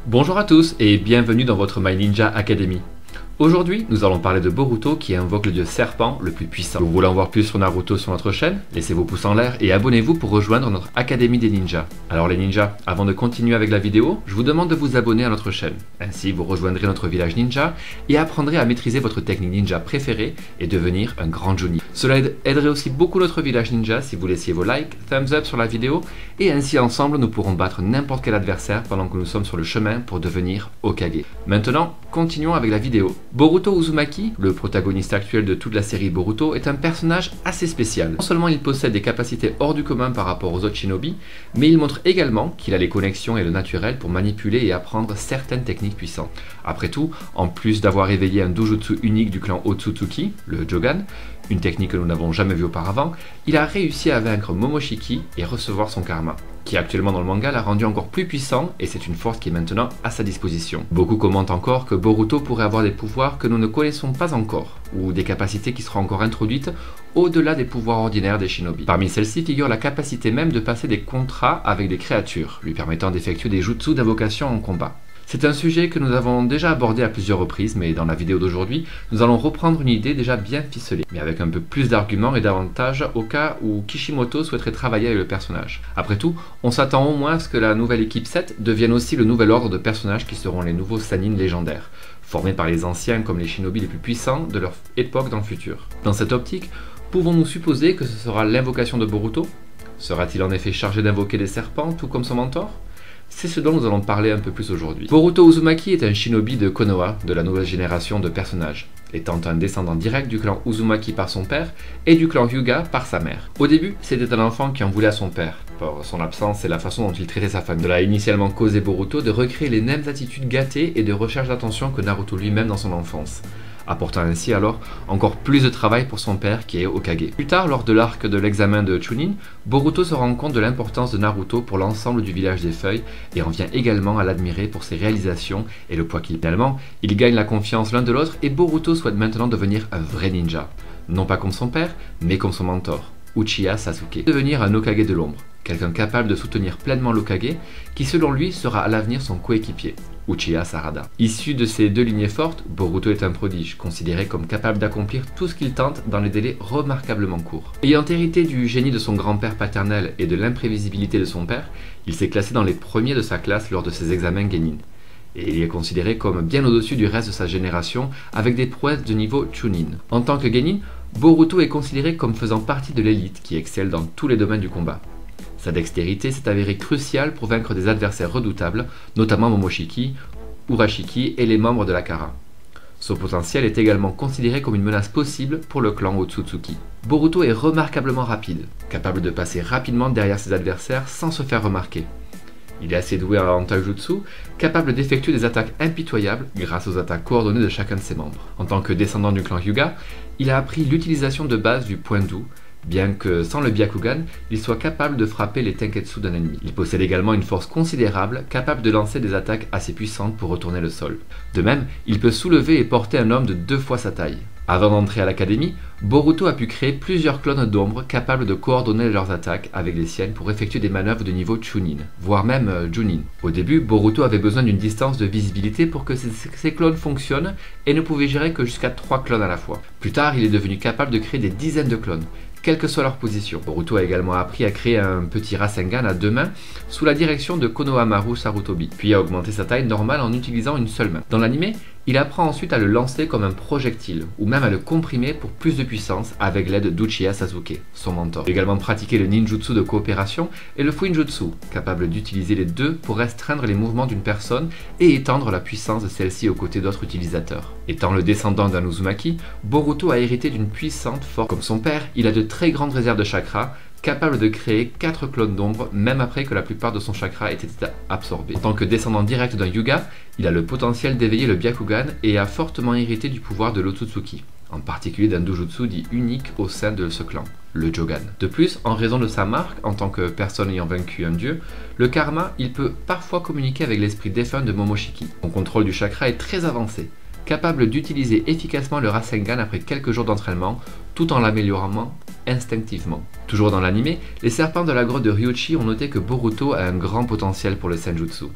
Bonjour à tous et bienvenue dans votre My Ninja Academy. Aujourd'hui, nous allons parler de Boruto qui invoque le dieu serpent le plus puissant. Vous voulez en voir plus sur Naruto sur notre chaîne? Laissez vos pouces en l'air et abonnez-vous pour rejoindre notre Académie des Ninjas. Alors les ninjas, avant de continuer avec la vidéo, je vous demande de vous abonner à notre chaîne. Ainsi, vous rejoindrez notre village ninja et apprendrez à maîtriser votre technique ninja préférée et devenir un grand Jonin. Cela aiderait aussi beaucoup notre village ninja si vous laissiez vos likes, thumbs up sur la vidéo et ainsi ensemble nous pourrons battre n'importe quel adversaire pendant que nous sommes sur le chemin pour devenir Hokage. Maintenant, continuons avec la vidéo. Boruto Uzumaki, le protagoniste actuel de toute la série Boruto, est un personnage assez spécial. Non seulement il possède des capacités hors du commun par rapport aux autres shinobi, mais il montre également qu'il a les connexions et le naturel pour manipuler et apprendre certaines techniques puissantes. Après tout, en plus d'avoir éveillé un doujutsu unique du clan Otsutsuki, le Jogan, une technique que nous n'avons jamais vue auparavant, il a réussi à vaincre Momoshiki et recevoir son karma, qui actuellement dans le manga l'a rendu encore plus puissant et c'est une force qui est maintenant à sa disposition. Beaucoup commentent encore que Boruto pourrait avoir des pouvoirs que nous ne connaissons pas encore, ou des capacités qui seront encore introduites au-delà des pouvoirs ordinaires des shinobi. Parmi celles-ci figure la capacité même de passer des contrats avec des créatures, lui permettant d'effectuer des jutsu d'invocation en combat. C'est un sujet que nous avons déjà abordé à plusieurs reprises, mais dans la vidéo d'aujourd'hui, nous allons reprendre une idée déjà bien ficelée, mais avec un peu plus d'arguments et d'avantages au cas où Kishimoto souhaiterait travailler avec le personnage. Après tout, on s'attend au moins à ce que la nouvelle équipe 7 devienne aussi le nouvel ordre de personnages qui seront les nouveaux Sannin légendaires, formés par les anciens comme les shinobi les plus puissants de leur époque dans le futur. Dans cette optique, pouvons-nous supposer que ce sera l'invocation de Boruto? Sera-t-il en effet chargé d'invoquer des serpents, tout comme son mentor? C'est ce dont nous allons parler un peu plus aujourd'hui. Boruto Uzumaki est un shinobi de Konoha, de la nouvelle génération de personnages, étant un descendant direct du clan Uzumaki par son père et du clan Hyuga par sa mère. Au début, c'était un enfant qui en voulait à son père, pour son absence et la façon dont il traitait sa famille. Cela a initialement causé Boruto de recréer les mêmes attitudes gâtées et de recherche d'attention que Naruto lui-même dans son enfance, apportant ainsi alors encore plus de travail pour son père qui est Hokage. Plus tard, lors de l'arc de l'examen de Chunin, Boruto se rend compte de l'importance de Naruto pour l'ensemble du village des feuilles et en vient également à l'admirer pour ses réalisations et le poids qu'il prend. Finalement, ils gagnent la confiance l'un de l'autre et Boruto souhaite maintenant devenir un vrai ninja. Non pas comme son père, mais comme son mentor, Uchiha Sasuke. Devenir un Hokage de l'ombre, quelqu'un capable de soutenir pleinement l'Hokage, qui selon lui sera à l'avenir son coéquipier, Uchiha Sarada. Issu de ces deux lignées fortes, Boruto est un prodige, considéré comme capable d'accomplir tout ce qu'il tente dans des délais remarquablement courts. Ayant hérité du génie de son grand-père paternel et de l'imprévisibilité de son père, il s'est classé dans les premiers de sa classe lors de ses examens Genin. Et il est considéré comme bien au-dessus du reste de sa génération, avec des prouesses de niveau Chunin. En tant que Genin, Boruto est considéré comme faisant partie de l'élite qui excelle dans tous les domaines du combat. Sa dextérité s'est avérée cruciale pour vaincre des adversaires redoutables, notamment Momoshiki, Urashiki et les membres de la Kara. Son potentiel est également considéré comme une menace possible pour le clan Otsutsuki. Boruto est remarquablement rapide, capable de passer rapidement derrière ses adversaires sans se faire remarquer. Il est assez doué en taijutsu, capable d'effectuer des attaques impitoyables grâce aux attaques coordonnées de chacun de ses membres. En tant que descendant du clan Hyuga, il a appris l'utilisation de base du point doux, bien que sans le Byakugan, il soit capable de frapper les Tenketsu d'un ennemi. Il possède également une force considérable, capable de lancer des attaques assez puissantes pour retourner le sol. De même, il peut soulever et porter un homme de 2 fois sa taille. Avant d'entrer à l'académie, Boruto a pu créer plusieurs clones d'ombre capables de coordonner leurs attaques avec les siennes pour effectuer des manœuvres de niveau Chunin, voire même Junin. Au début, Boruto avait besoin d'une distance de visibilité pour que ses clones fonctionnent et ne pouvait gérer que jusqu'à 3 clones à la fois. Plus tard, il est devenu capable de créer des dizaines de clones, quelle que soit leur position. Boruto a également appris à créer un petit Rasengan à 2 mains sous la direction de Konohamaru Sarutobi, puis à augmenter sa taille normale en utilisant une seule main. Dans l'anime, il apprend ensuite à le lancer comme un projectile, ou même à le comprimer pour plus de puissance avec l'aide d'Uchiha Sasuke, son mentor. Il a également pratiqué le ninjutsu de coopération et le fuinjutsu, capable d'utiliser les deux pour restreindre les mouvements d'une personne et étendre la puissance de celle-ci aux côtés d'autres utilisateurs. Étant le descendant d'un Uzumaki, Boruto a hérité d'une puissante force. Comme son père, il a de très grandes réserves de chakra, capable de créer 4 clones d'ombre même après que la plupart de son chakra ait été absorbé. En tant que descendant direct d'un Hyuga, il a le potentiel d'éveiller le Byakugan et a fortement hérité du pouvoir de l'Otsutsuki, en particulier d'un doujutsu dit unique au sein de ce clan, le Jogan. De plus, en raison de sa marque en tant que personne ayant vaincu un dieu, le karma, il peut parfois communiquer avec l'esprit défunt de Momoshiki. Son contrôle du chakra est très avancé, capable d'utiliser efficacement le Rasengan après quelques jours d'entraînement, tout en l'améliorant instinctivement. Toujours dans l'anime, les serpents de la grotte de Ryuchi ont noté que Boruto a un grand potentiel pour le Senjutsu.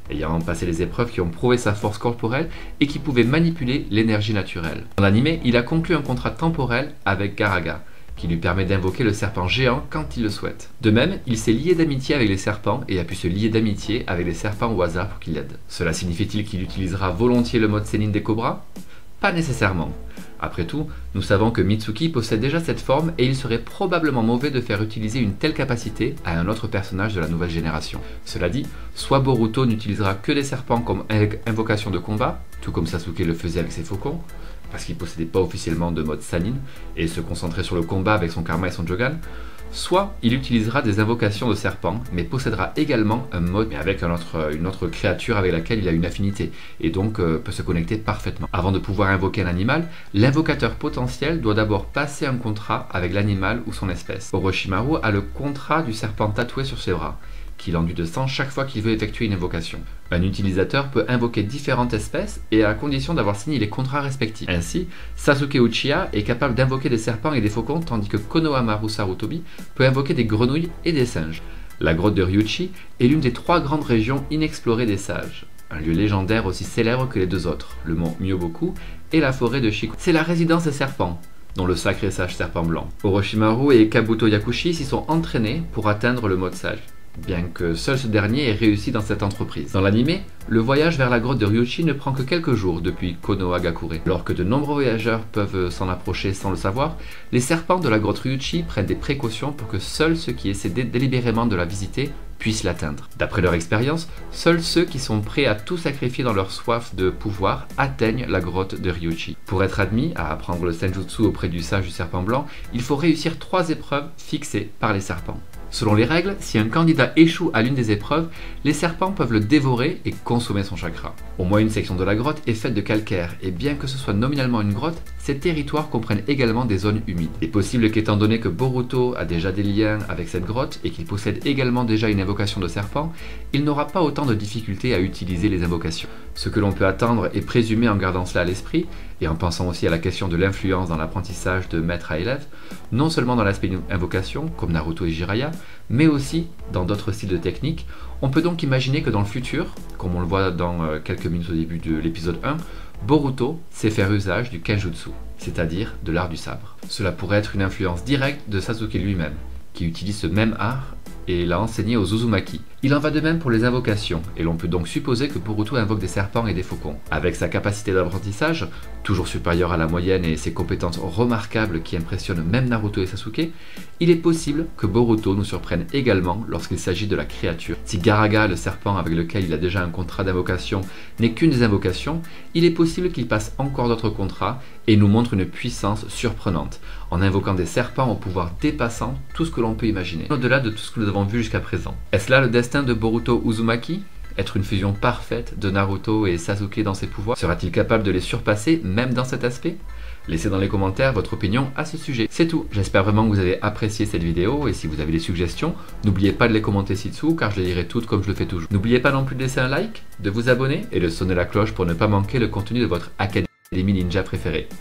ayant passé les épreuves qui ont prouvé sa force corporelle et qui pouvait manipuler l'énergie naturelle. Dans l'anime, il a conclu un contrat temporel avec Garaga, qui lui permet d'invoquer le serpent géant quand il le souhaite. De même, il s'est lié d'amitié avec les serpents et a pu se lier d'amitié avec les serpents au hasard pour qu'il l'aide. Cela signifie-t-il qu'il utilisera volontiers le mode Sénine des cobras? Pas nécessairement. Après tout, nous savons que Mitsuki possède déjà cette forme et il serait probablement mauvais de faire utiliser une telle capacité à un autre personnage de la nouvelle génération. Cela dit, soit Boruto n'utilisera que des serpents comme invocation de combat, tout comme Sasuke le faisait avec ses faucons, parce qu'il ne possédait pas officiellement de mode Sannin et se concentrait sur le combat avec son karma et son Jogan, soit il utilisera des invocations de serpents, mais possédera également un mode mais avec une autre créature avec laquelle il a une affinité, et donc peut se connecter parfaitement. Avant de pouvoir invoquer un animal, l'invocateur potentiel doit d'abord passer un contrat avec l'animal ou son espèce. Orochimaru a le contrat du serpent tatoué sur ses bras, qu'il enduit de sang chaque fois qu'il veut effectuer une invocation. Un utilisateur peut invoquer différentes espèces et à condition d'avoir signé les contrats respectifs. Ainsi, Sasuke Uchiha est capable d'invoquer des serpents et des faucons, tandis que Konohamaru Sarutobi peut invoquer des grenouilles et des singes. La grotte de Ryuchi est l'une des 3 grandes régions inexplorées des sages. Un lieu légendaire aussi célèbre que les 2 autres, le mont Myoboku et la forêt de Shikoku. C'est la résidence des serpents, dont le sacré sage serpent blanc. Orochimaru et Kabuto Yakushi s'y sont entraînés pour atteindre le mode sage, bien que seul ce dernier ait réussi dans cette entreprise. Dans l'anime, le voyage vers la grotte de Ryuchi ne prend que quelques jours depuis Konohagakure. Alors que de nombreux voyageurs peuvent s'en approcher sans le savoir, les serpents de la grotte Ryuchi prennent des précautions pour que seuls ceux qui essaient délibérément de la visiter puissent l'atteindre. D'après leur expérience, seuls ceux qui sont prêts à tout sacrifier dans leur soif de pouvoir atteignent la grotte de Ryuchi. Pour être admis à apprendre le Senjutsu auprès du sage du serpent blanc, il faut réussir 3 épreuves fixées par les serpents. Selon les règles, si un candidat échoue à l'une des épreuves, les serpents peuvent le dévorer et consommer son chakra. Au moins une section de la grotte est faite de calcaire, et bien que ce soit nominalement une grotte, ces territoires comprennent également des zones humides. Il est possible qu'étant donné que Boruto a déjà des liens avec cette grotte et qu'il possède également déjà une invocation de serpent, il n'aura pas autant de difficultés à utiliser les invocations. Ce que l'on peut attendre et présumer en gardant cela à l'esprit, et en pensant aussi à la question de l'influence dans l'apprentissage de maître à élève, non seulement dans l'aspect invocation, comme Naruto et Jiraiya, mais aussi dans d'autres styles de techniques, on peut donc imaginer que dans le futur, comme on le voit dans quelques minutes au début de l'épisode 1, Boruto sait faire usage du Kenjutsu, c'est-à-dire de l'art du sabre. Cela pourrait être une influence directe de Sasuke lui-même, qui utilise ce même art et l'a enseigné aux Uzumaki. Il en va de même pour les invocations, et l'on peut donc supposer que Boruto invoque des serpents et des faucons. Avec sa capacité d'apprentissage, toujours supérieure à la moyenne et ses compétences remarquables qui impressionnent même Naruto et Sasuke, il est possible que Boruto nous surprenne également lorsqu'il s'agit de la créature. Si Garaga, le serpent avec lequel il a déjà un contrat d'invocation, n'est qu'une des invocations, il est possible qu'il passe encore d'autres contrats et nous montre une puissance surprenante, en invoquant des serpents au pouvoir dépassant tout ce que l'on peut imaginer, au-delà de tout ce que nous avons vu jusqu'à présent. Est-ce là le destin de Boruto Uzumaki? Être une fusion parfaite de Naruto et Sasuke dans ses pouvoirs? Sera-t-il capable de les surpasser même dans cet aspect? Laissez dans les commentaires votre opinion à ce sujet. C'est tout, j'espère vraiment que vous avez apprécié cette vidéo et si vous avez des suggestions, n'oubliez pas de les commenter ci-dessous car je les lirai toutes comme je le fais toujours. N'oubliez pas non plus de laisser un like, de vous abonner et de sonner la cloche pour ne pas manquer le contenu de votre Académie Ninja préférée.